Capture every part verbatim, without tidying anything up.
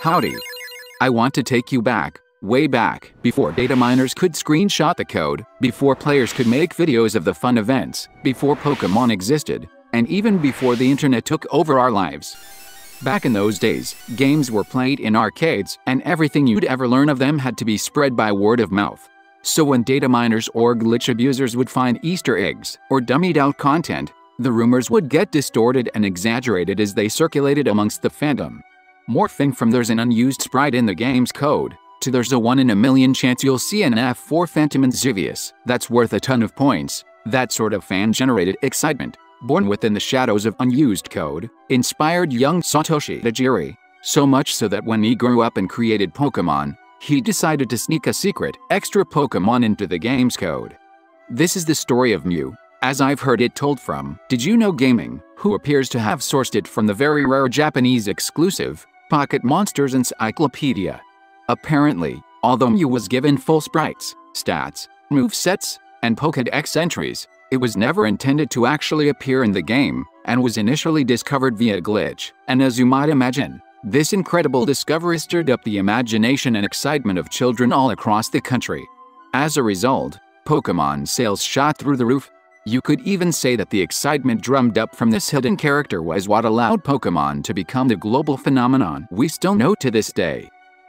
Howdy. I want to take you back, way back, before data miners could screenshot the code, before players could make videos of the fun events, before Pokemon existed, and even before the internet took over our lives. Back in those days, games were played in arcades, and everything you'd ever learn of them had to be spread by word of mouth. So when data miners or glitch abusers would find Easter eggs, or dummied-out content, the rumors would get distorted and exaggerated as they circulated amongst the fandom. Morphing from "there's an unused sprite in the game's code" to "there's a one in a million chance you'll see an F four Phantom Zivius that's worth a ton of points." That sort of fan-generated excitement, born within the shadows of unused code, inspired young Satoshi Tajiri, so much so that when he grew up and created Pokemon, he decided to sneak a secret, extra Pokemon into the game's code. This is the story of Mew, as I've heard it told from Did You Know Gaming, who appears to have sourced it from the very rare Japanese exclusive Pocket Monsters Encyclopedia. Apparently, although Mew was given full sprites, stats, movesets, and Pokédex entries, it was never intended to actually appear in the game, and was initially discovered via glitch. And as you might imagine, this incredible discovery stirred up the imagination and excitement of children all across the country. As a result, Pokemon sales shot through the roof. You could even say that the excitement drummed up from this hidden character was what allowed Pokemon to become the global phenomenon we still know to this day.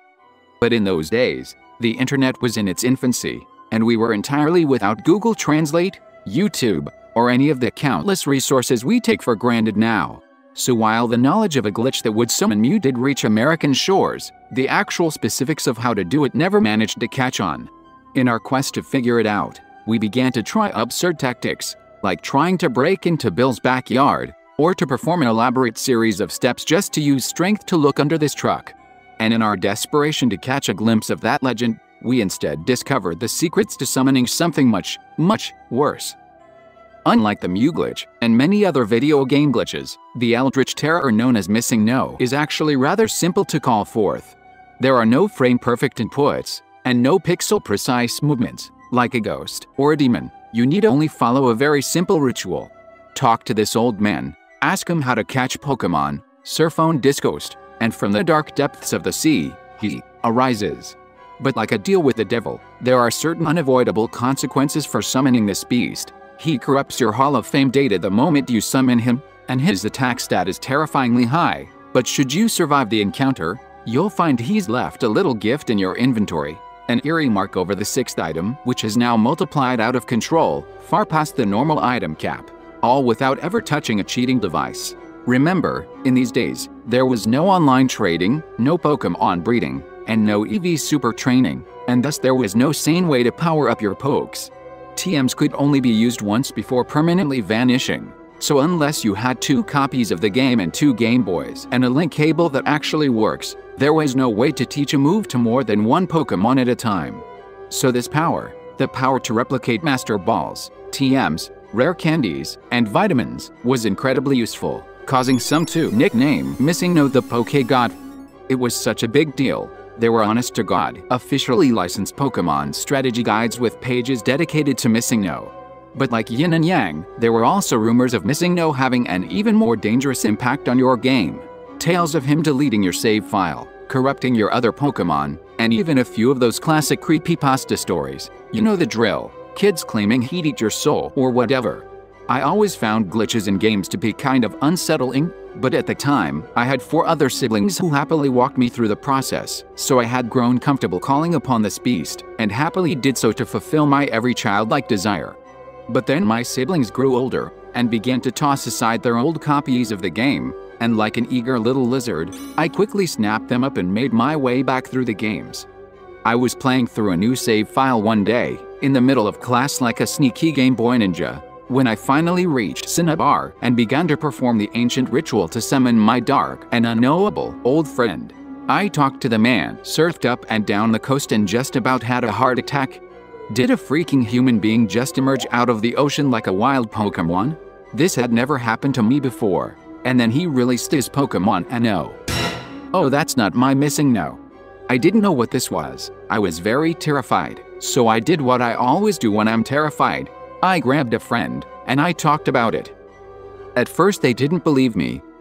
But in those days, the internet was in its infancy, and we were entirely without Google Translate, YouTube, or any of the countless resources we take for granted now. So while the knowledge of a glitch that would summon Mew did reach American shores, the actual specifics of how to do it never managed to catch on. In our quest to figure it out, we began to try absurd tactics, like trying to break into Bill's backyard, or to perform an elaborate series of steps just to use strength to look under this truck. And in our desperation to catch a glimpse of that legend, we instead discovered the secrets to summoning something much, much worse. Unlike the Mew glitch and many other video game glitches, the eldritch terror known as Missingno is actually rather simple to call forth. There are no frame-perfect inputs, and no pixel-precise movements. Like a ghost or a demon, you need only follow a very simple ritual. Talk to this old man, ask him how to catch Pokemon, surf on Discoast, and from the dark depths of the sea, he arises. But like a deal with the devil, there are certain unavoidable consequences for summoning this beast. He corrupts your Hall of Fame data the moment you summon him, and his attack stat is terrifyingly high. But should you survive the encounter, you'll find he's left a little gift in your inventory. An eerie mark over the sixth item, which has now multiplied out of control, far past the normal item cap, all without ever touching a cheating device. Remember, in these days, there was no online trading, no Pokemon breeding, and no E V super training, and thus there was no sane way to power up your pokes. T Ms could only be used once before permanently vanishing, so unless you had two copies of the game and two Gameboys and a link cable that actually works, there was no way to teach a move to more than one Pokemon at a time. So this power, the power to replicate Master Balls, T Ms, rare candies, and vitamins, was incredibly useful, causing some to nickname Missingno the Poke-God. It was such a big deal. There were honest-to-God, officially licensed Pokemon strategy guides with pages dedicated to Missingno. But like yin and yang, there were also rumors of Missingno having an even more dangerous impact on your game. Tales of him deleting your save file, corrupting your other Pokemon, and even a few of those classic creepypasta stories. You know the drill, kids claiming he'd eat your soul or whatever. I always found glitches in games to be kind of unsettling, but at the time, I had four other siblings who happily walked me through the process, so I had grown comfortable calling upon this beast, and happily did so to fulfill my every childlike desire. But then my siblings grew older, and began to toss aside their old copies of the game, and like an eager little lizard, I quickly snapped them up and made my way back through the games. I was playing through a new save file one day, in the middle of class like a sneaky Gameboy ninja, when I finally reached Cinnabar and began to perform the ancient ritual to summon my dark and unknowable old friend. I talked to the man, surfed up and down the coast and just about had a heart attack. Did a freaking human being just emerge out of the ocean like a wild Pokemon? This had never happened to me before. And then he released his Pokemon and oh. Oh, that's not my Missingno. I didn't know what this was. I was very terrified, so I did what I always do when I'm terrified. I grabbed a friend, and I talked about it. At first they didn't believe me,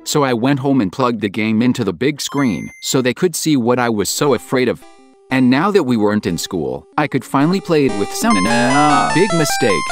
So I went home and plugged the game into the big screen so they could see what I was so afraid of. And now that we weren't in school, I could finally play it with sound. And big mistake.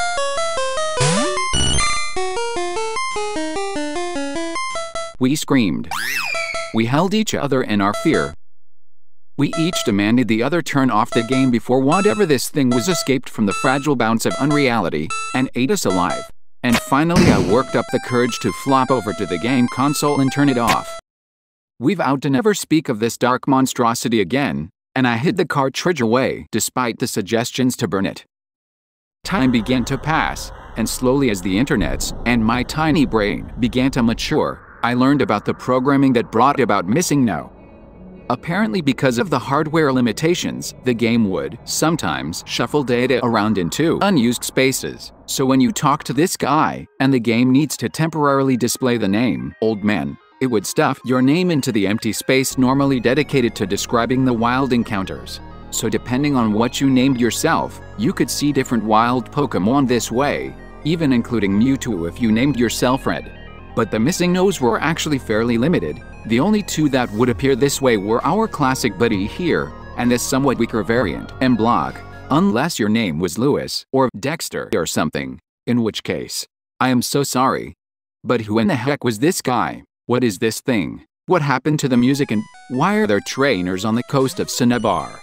We screamed. We held each other in our fear. We each demanded the other turn off the game before whatever this thing was escaped from the fragile bounce of unreality and ate us alive. And finally I worked up the courage to flop over to the game console and turn it off. We vowed to never speak of this dark monstrosity again, and I hid the cartridge away despite the suggestions to burn it. Time began to pass, and slowly as the internets and my tiny brain began to mature, I learned about the programming that brought about Missingno. Apparently because of the hardware limitations, the game would sometimes shuffle data around into unused spaces. So when you talk to this guy, and the game needs to temporarily display the name, Old Man, it would stuff your name into the empty space normally dedicated to describing the wild encounters. So depending on what you named yourself, you could see different wild Pokemon this way, even including Mewtwo if you named yourself Red. But the Missingnos were actually fairly limited. The only two that would appear this way were our classic buddy here, and this somewhat weaker variant, M-Block, unless your name was Lewis or Dexter or something, in which case, I am so sorry. But who in the heck was this guy? What is this thing? What happened to the music and why are there trainers on the coast of Cinnabar?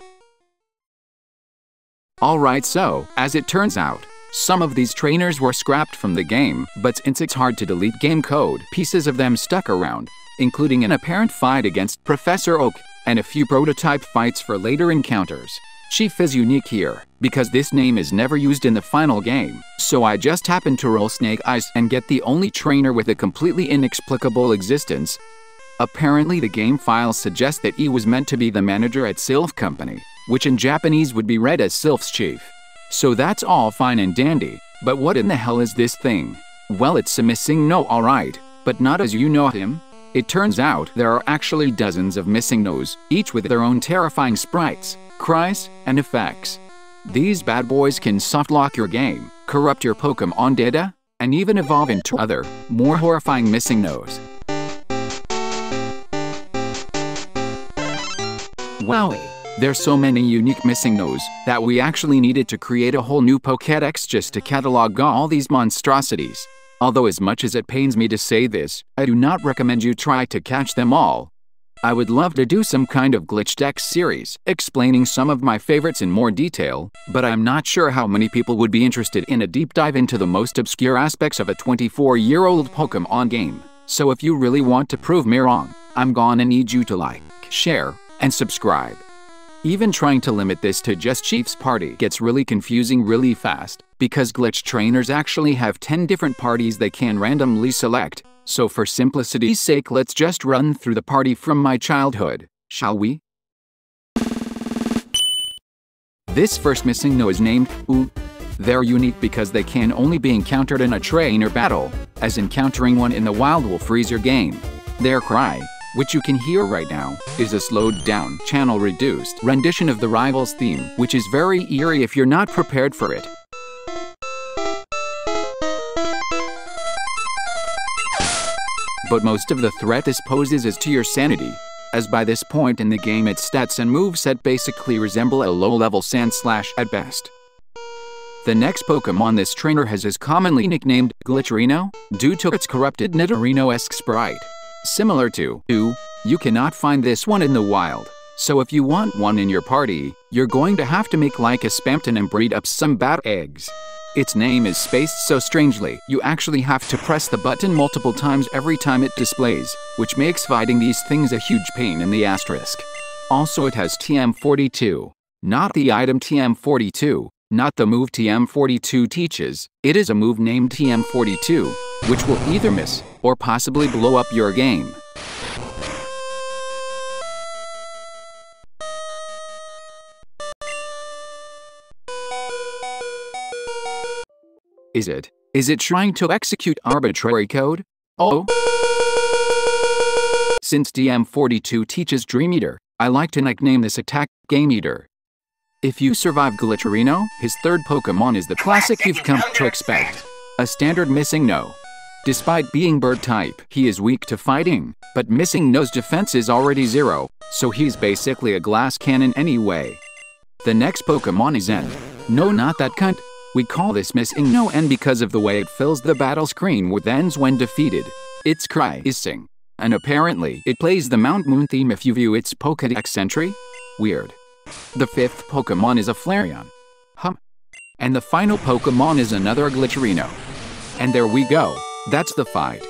Alright, so, as it turns out, some of these trainers were scrapped from the game, but since it's hard to delete game code, pieces of them stuck around, including an apparent fight against Professor Oak, and a few prototype fights for later encounters. Chief is unique here, because this name is never used in the final game, so I just happened to roll snake eyes and get the only trainer with a completely inexplicable existence. Apparently the game files suggest that he was meant to be the manager at Sylph Company, which in Japanese would be read as Sylph's chief. So that's all fine and dandy, but what in the hell is this thing? Well, it's a Missingno, alright, but not as you know him. It turns out there are actually dozens of Missingnos, each with their own terrifying sprites, cries, and effects. These bad boys can softlock your game, corrupt your Pokemon data, and even evolve into other, more horrifying Missingnos. Wowie! There's so many unique Missingnos that we actually needed to create a whole new Pokédex just to catalog all these monstrosities. Although as much as it pains me to say this, I do not recommend you try to catch them all. I would love to do some kind of Glitchdex series, explaining some of my favorites in more detail, but I'm not sure how many people would be interested in a deep dive into the most obscure aspects of a twenty-four-year-old Pokemon game. So if you really want to prove me wrong, I'm gonna need you to like, share, and subscribe. Even trying to limit this to just Chief's party gets really confusing really fast, because glitch trainers actually have ten different parties they can randomly select, so for simplicity's sake let's just run through the party from my childhood, shall we? This first Missingno is named Ooh. They're unique because they can only be encountered in a trainer battle, as encountering one in the wild will freeze your game. Their cry, which you can hear right now, is a slowed-down, channel-reduced rendition of the rival's theme, which is very eerie if you're not prepared for it. But most of the threat this poses is to your sanity, as by this point in the game its stats and moveset basically resemble a low-level Sandslash at best. The next Pokemon this trainer has is commonly nicknamed Glitcherino, due to its corrupted Nidorino-esque sprite. Similar to Ooh, you cannot find this one in the wild, so if you want one in your party, you're going to have to make like a Spampton and breed up some bat eggs. Its name is spaced so strangely, you actually have to press the button multiple times every time it displays, which makes fighting these things a huge pain in the asterisk. Also it has T M forty-two. Not the item T M forty-two, not the move T M forty-two teaches, it is a move named T M forty-two, which will either miss, or possibly blow up your game. Is it? Is it trying to execute arbitrary code? Oh? Since T M forty-two teaches Dream Eater, I like to nickname this attack Game Eater. If you survive Glitcherino, his third Pokemon is the classic you've come to expect. A standard Missingno. Despite being bird type, he is weak to fighting, but Missingno's defense is already zero, so he's basically a glass cannon anyway. The next Pokemon is N. No, not that cunt. We call this Missingno N because of the way it fills the battle screen with N's when defeated. Its cry is sing. And apparently, it plays the Mount Moon theme if you view its Pokédex entry. Weird. The fifth Pokemon is a Flareon. Hum. And the final Pokemon is another Glitcherino. And there we go. That's the fight.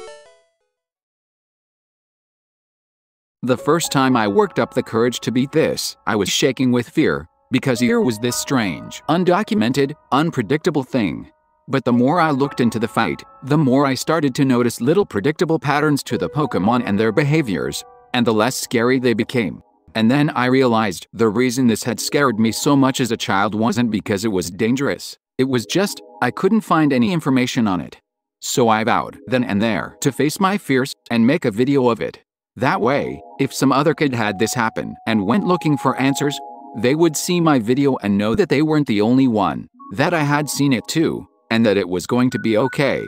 The first time I worked up the courage to beat this, I was shaking with fear, because here was this strange, undocumented, unpredictable thing. But the more I looked into the fight, the more I started to notice little predictable patterns to the Pokemon and their behaviors, and the less scary they became. And then I realized the reason this had scared me so much as a child wasn't because it was dangerous. It was just, I couldn't find any information on it. So I vowed, then and there, to face my fears and make a video of it. That way, if some other kid had this happen and went looking for answers, they would see my video and know that they weren't the only one, that I had seen it too, and that it was going to be okay.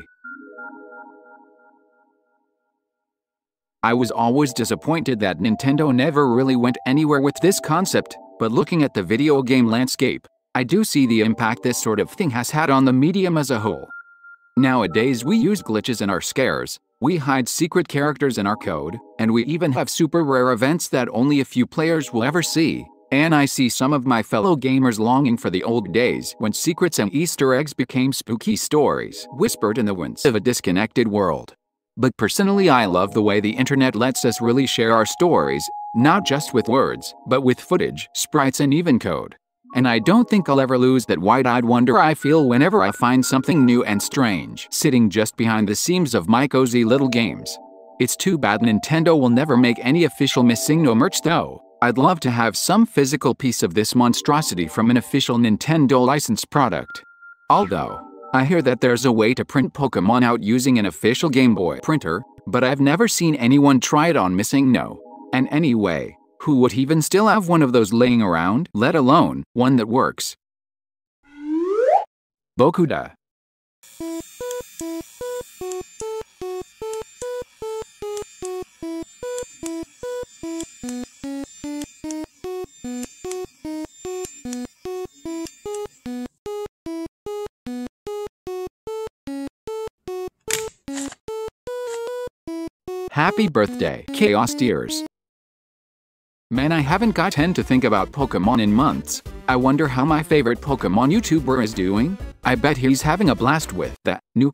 I was always disappointed that Nintendo never really went anywhere with this concept, but looking at the video game landscape, I do see the impact this sort of thing has had on the medium as a whole. Nowadays we use glitches in our scares, we hide secret characters in our code, and we even have super rare events that only a few players will ever see. And I see some of my fellow gamers longing for the old days when secrets and Easter eggs became spooky stories whispered in the winds of a disconnected world. But personally I love the way the internet lets us really share our stories, not just with words, but with footage, sprites and even code. And I don't think I'll ever lose that wide-eyed wonder I feel whenever I find something new and strange sitting just behind the seams of my cozy little games. It's too bad Nintendo will never make any official Missingno merch though. I'd love to have some physical piece of this monstrosity from an official Nintendo licensed product. Although, I hear that there's a way to print Pokemon out using an official Gameboy printer, but I've never seen anyone try it on Missingno. And anyway, who would even still have one of those laying around, let alone one that works? Bokuda. Happy birthday, Chaos Deers. Man, I haven't got time to think about Pokemon in months. I wonder how my favorite Pokemon YouTuber is doing. I bet he's having a blast with that new...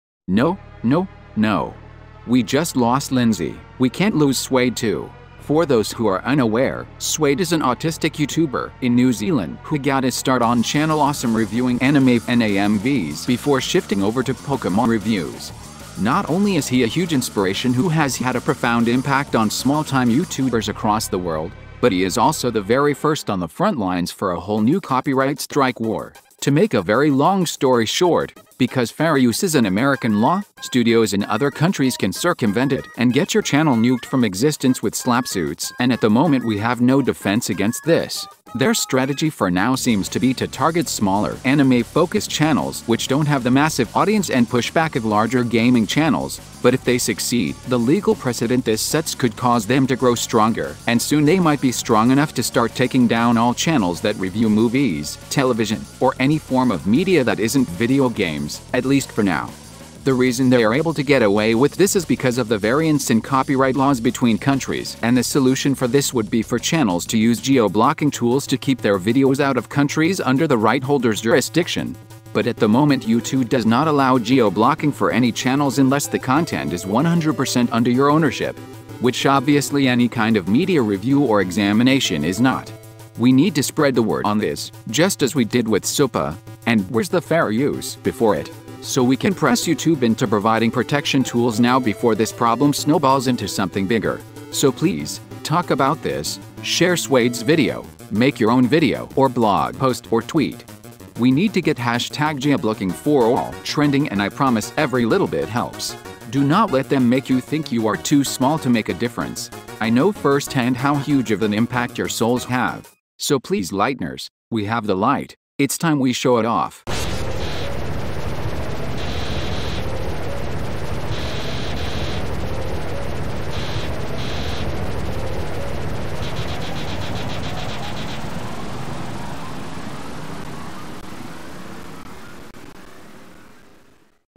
No, no, no. We just lost Lindsay. We can't lose Suede too. For those who are unaware, Suede is an autistic YouTuber in New Zealand who got his start on Channel Awesome reviewing anime and A M Vs before shifting over to Pokemon reviews. Not only is he a huge inspiration who has had a profound impact on small-time YouTubers across the world, but he is also the very first on the front lines for a whole new copyright strike war. To make a very long story short, because fair use is an American law, studios in other countries can circumvent it and get your channel nuked from existence with slap suits, and at the moment we have no defense against this. Their strategy for now seems to be to target smaller, anime-focused channels which don't have the massive audience and pushback of larger gaming channels, but if they succeed, the legal precedent this sets could cause them to grow stronger, and soon they might be strong enough to start taking down all channels that review movies, television, or any form of media that isn't video games, at least for now. The reason they are able to get away with this is because of the variance in copyright laws between countries, and the solution for this would be for channels to use geo-blocking tools to keep their videos out of countries under the right holder's jurisdiction. But at the moment YouTube does not allow geo-blocking for any channels unless the content is one hundred percent under your ownership, which obviously any kind of media review or examination is not. We need to spread the word on this, just as we did with S U P A, and where's the fair use before it? So we can press YouTube into providing protection tools now before this problem snowballs into something bigger. So please, talk about this, share Suede's video, make your own video or blog post or tweet. We need to get hashtag geo-blocking for all trending, and I promise every little bit helps. Do not let them make you think you are too small to make a difference. I know firsthand how huge of an impact your souls have. So please lighteners, we have the light. It's time we show it off.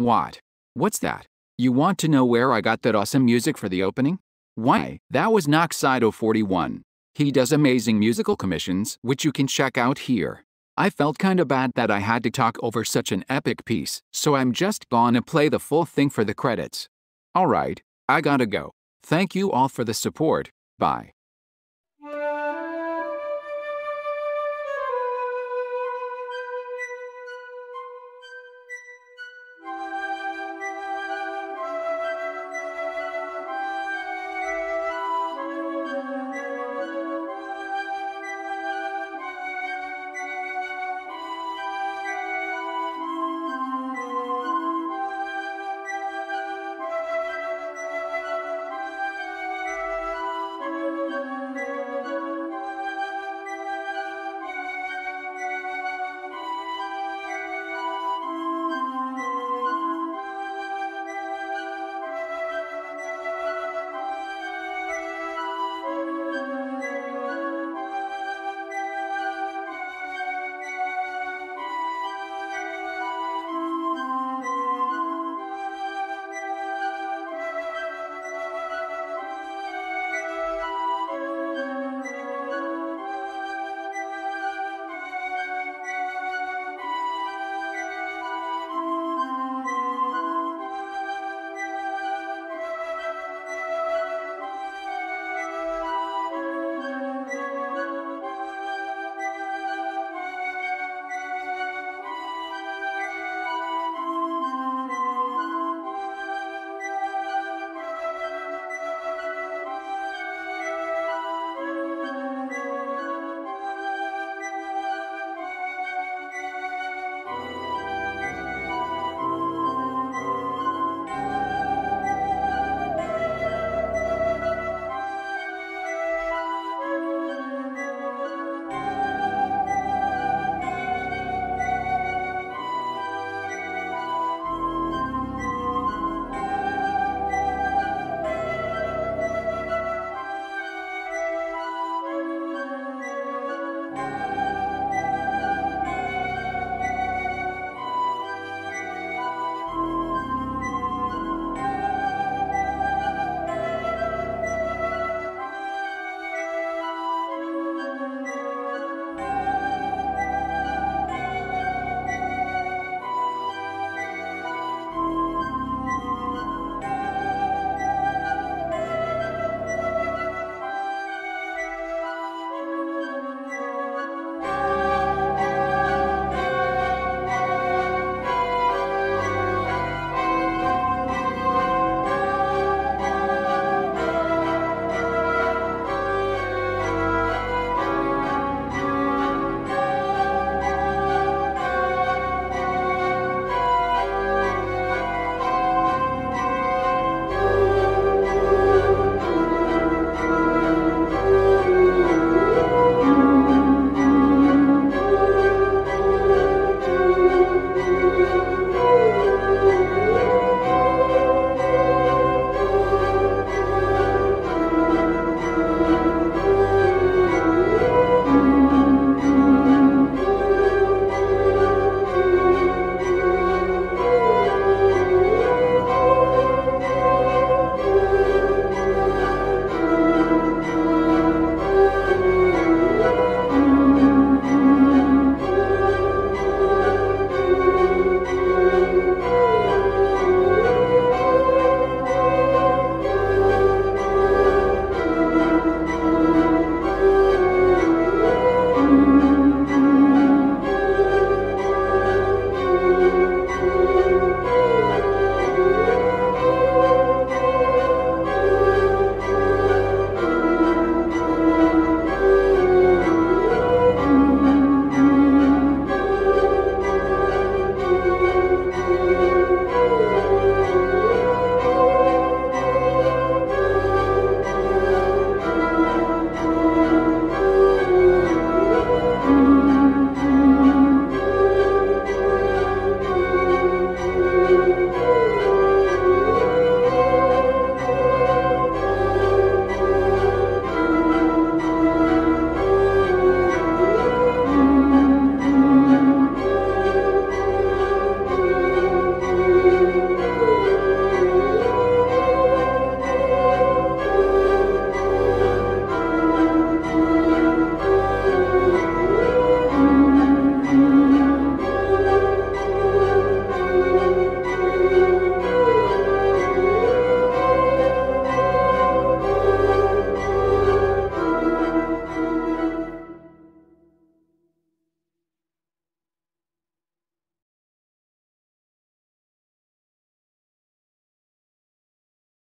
What? What's that? You want to know where I got that awesome music for the opening? Why, that was Noxide zero four one. He does amazing musical commissions, which you can check out here. I felt kinda bad that I had to talk over such an epic piece, so I'm just gonna play the full thing for the credits. Alright, I gotta go. Thank you all for the support. Bye.